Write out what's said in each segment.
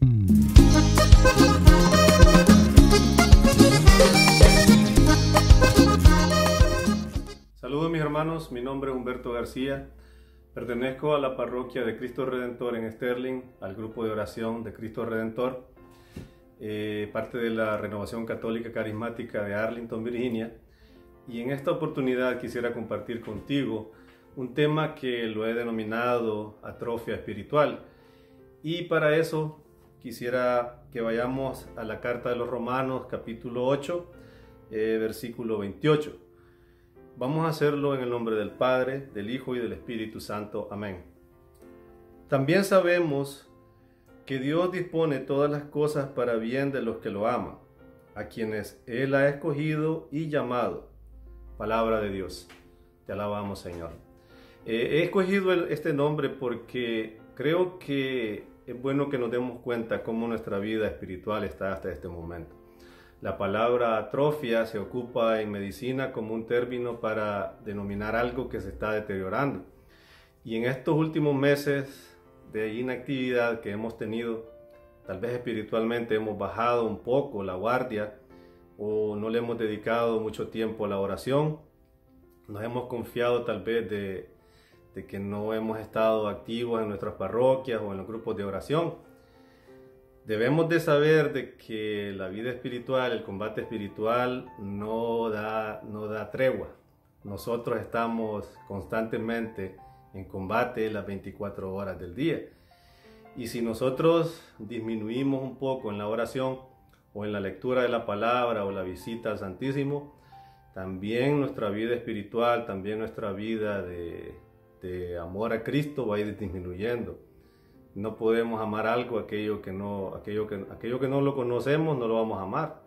Saludos mis hermanos, mi nombre es Humberto García, pertenezco a la parroquia de Cristo Redentor en Sterling, al grupo de oración de Cristo Redentor, parte de la Renovación Católica Carismática de Arlington, Virginia, y en esta oportunidad quisiera compartir contigo un tema que lo he denominado atrofia espiritual, y para eso quisiera que vayamos a la carta de los Romanos capítulo 8, versículo 28. Vamos a hacerlo en el nombre del Padre, del Hijo y del Espíritu Santo. Amén. También sabemos que Dios dispone todas las cosas para bien de los que lo aman, a quienes Él ha escogido y llamado. Palabra de Dios. Te alabamos, Señor. He escogido este nombre porque creo que es bueno que nos demos cuenta cómo nuestra vida espiritual está hasta este momento. La palabra atrofia se ocupa en medicina como un término para denominar algo que se está deteriorando. Y en estos últimos meses de inactividad que hemos tenido, tal vez espiritualmente hemos bajado un poco la guardia o no le hemos dedicado mucho tiempo a la oración. Nos hemos confiado tal vez de que no hemos estado activos en nuestras parroquias o en los grupos de oración. Debemos de saber de que la vida espiritual, el combate espiritual no da tregua. Nosotros estamos constantemente en combate las 24 horas del día. Y si nosotros disminuimos un poco en la oración o en la lectura de la palabra o la visita al Santísimo, también nuestra vida espiritual, también nuestra vida de amor a Cristo va a ir disminuyendo. No podemos amar algo, aquello que no lo conocemos, no lo vamos a amar.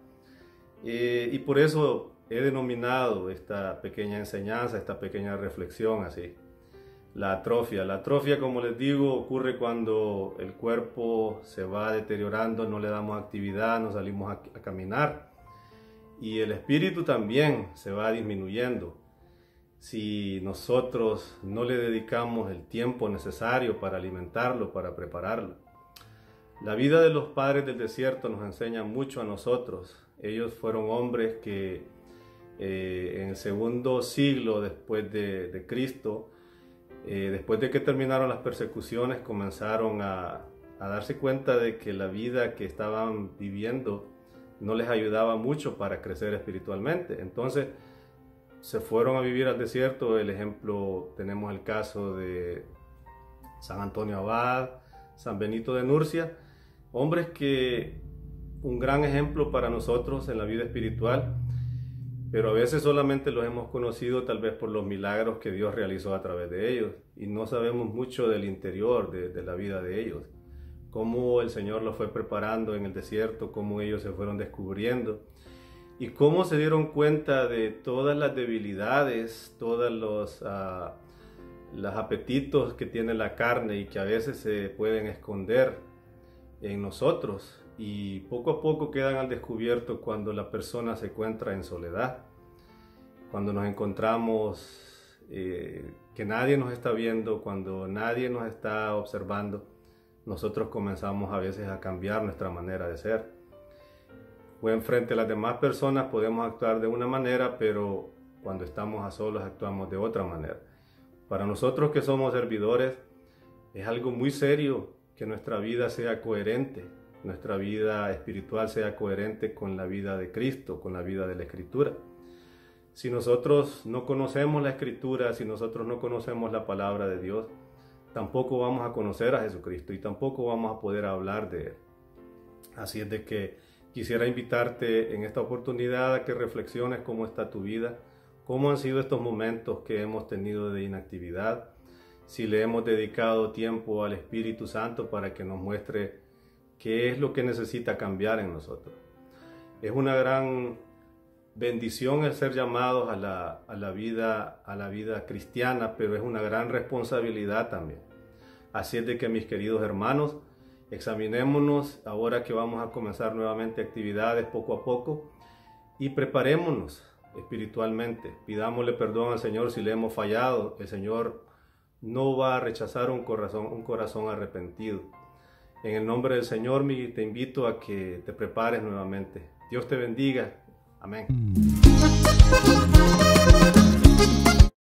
Y por eso he denominado esta pequeña enseñanza, esta pequeña reflexión así. La atrofia. La atrofia, como les digo, ocurre cuando el cuerpo se va deteriorando, no le damos actividad, no salimos a caminar. Y el espíritu también se va disminuyendo. Si nosotros no le dedicamos el tiempo necesario para alimentarlo, para prepararlo. La vida de los padres del desierto nos enseña mucho a nosotros. Ellos fueron hombres que en el segundo siglo después de Cristo, después de que terminaron las persecuciones, comenzaron a darse cuenta de que la vida que estaban viviendo no les ayudaba mucho para crecer espiritualmente. Entonces, se fueron a vivir al desierto. El ejemplo, tenemos el caso de San Antonio Abad, San Benito de Nurcia, hombres que un gran ejemplo para nosotros en la vida espiritual, pero a veces solamente los hemos conocido tal vez por los milagros que Dios realizó a través de ellos y no sabemos mucho del interior de la vida de ellos, cómo el Señor los fue preparando en el desierto, cómo ellos se fueron descubriendo. Y cómo se dieron cuenta de todas las debilidades, todos los apetitos que tiene la carne y que a veces se pueden esconder en nosotros. Y poco a poco quedan al descubierto cuando la persona se encuentra en soledad. Cuando nos encontramos que nadie nos está viendo, cuando nadie nos está observando, nosotros comenzamos a veces a cambiar nuestra manera de ser. O enfrente a las demás personas podemos actuar de una manera, pero cuando estamos a solos actuamos de otra manera. Para nosotros que somos servidores, es algo muy serio que nuestra vida sea coherente, nuestra vida espiritual sea coherente con la vida de Cristo, con la vida de la Escritura. Si nosotros no conocemos la Escritura, si nosotros no conocemos la palabra de Dios, tampoco vamos a conocer a Jesucristo y tampoco vamos a poder hablar de Él. Así es de que quisiera invitarte en esta oportunidad a que reflexiones cómo está tu vida, cómo han sido estos momentos que hemos tenido de inactividad, si le hemos dedicado tiempo al Espíritu Santo para que nos muestre qué es lo que necesita cambiar en nosotros. Es una gran bendición el ser llamados a la vida cristiana, pero es una gran responsabilidad también. Así es de que, mis queridos hermanos, examinémonos ahora que vamos a comenzar nuevamente actividades poco a poco y preparémonos espiritualmente. Pidámosle perdón al Señor si le hemos fallado. El Señor no va a rechazar un corazón arrepentido. En el nombre del Señor, te invito a que te prepares nuevamente. Dios te bendiga. Amén.